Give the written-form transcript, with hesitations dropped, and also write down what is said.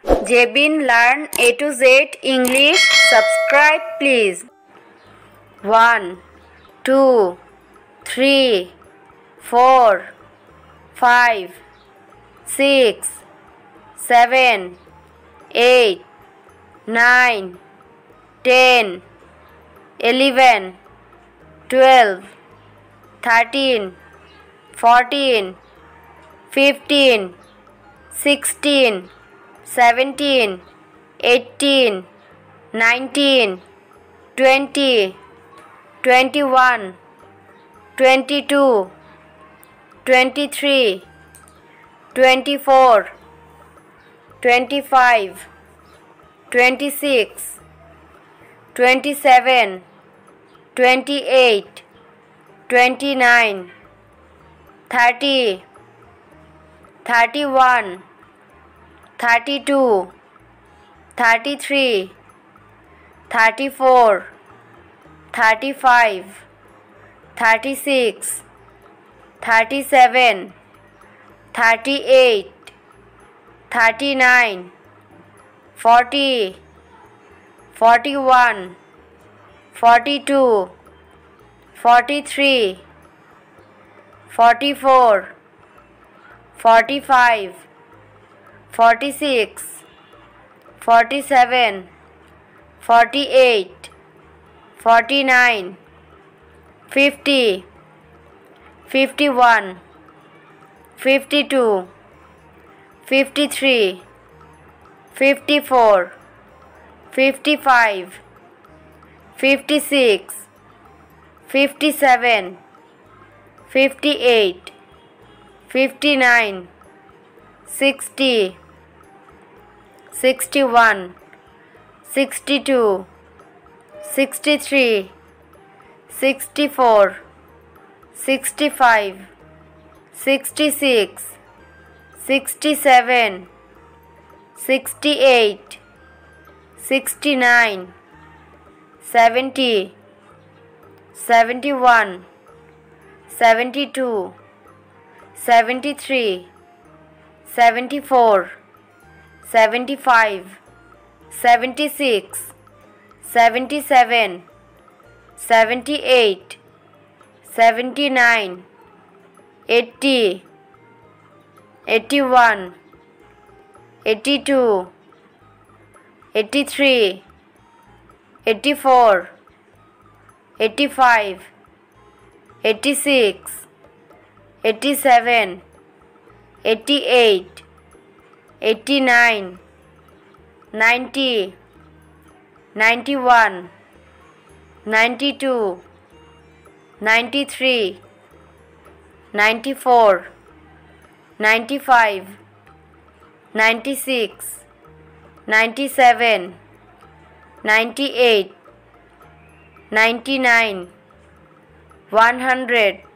Jebin Learn A to Z English. Subscribe please. 1, 2, 3, 4, 5, 6, 7, 8, 9, 10, 11, 12, 13, 14, 15, 16, 17, 18, 19, 20, 21, 22, 23, 24, 25, 26, 27, 28, 29, 30, 31, 32, 33, 34, 35, 36, 37, 38, 39, 40, 41, 42, 43, 44, 45, 46, 47, 48, 49, 50, 51, 52, 53, 54, 55, 56, 57, 58, 59, 60, 61, 62, 63, 64, 65, 66, 67, 68, 69, 70, 71, 72, 73, 74, 75, 76, 77, 78, 79, 80, 81, 82, 83, 84, 85, 86, 87, 88, 89, 90, 91, 92, 93, 94, 95, 96, 97, 98, 99, 100,